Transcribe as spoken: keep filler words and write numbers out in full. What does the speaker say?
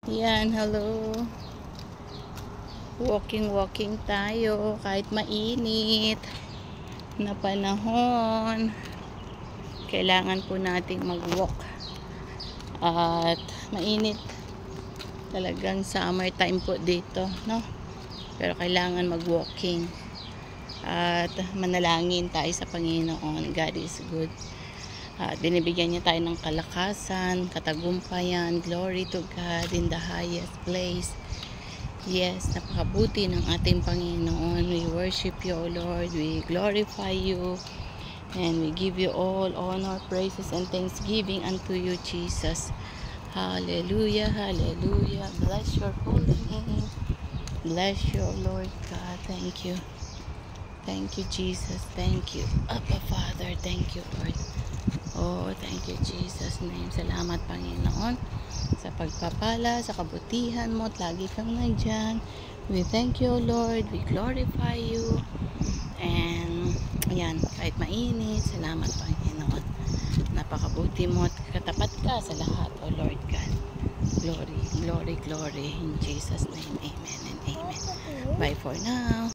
Yan, hello. Walking, walking tayo kahit mainit na panahon. Kailangan po nating mag-walk. At mainit. Talagang summertime po dito, no? Pero kailangan mag-walking. At manalangin tayo sa Panginoon. God is good. At binibigyan niya tayo ng kalakasan, katagumpayan, glory to God in the highest place. Yes, napakabuti ng ating Panginoon. We worship you, O Lord. We glorify you. And we give you all honor, praises, and thanksgiving unto you, Jesus. Hallelujah, hallelujah. Bless your holy name. Bless you, O Lord God. Thank you. Thank you, Jesus. Thank you, Abba Father. Thank you, Lord. Oh, thank you, Jesus name. Salamat, Panginoon, sa pagpapala, sa kabutihan mo, at lagi kang nandyan. We thank you, Lord. We glorify you. And, ayan, kahit mainit, salamat, Panginoon. Napakabuti mo at katapat ka sa lahat, O Lord God. Glory, glory, glory. In Jesus name, amen and amen. Bye for now.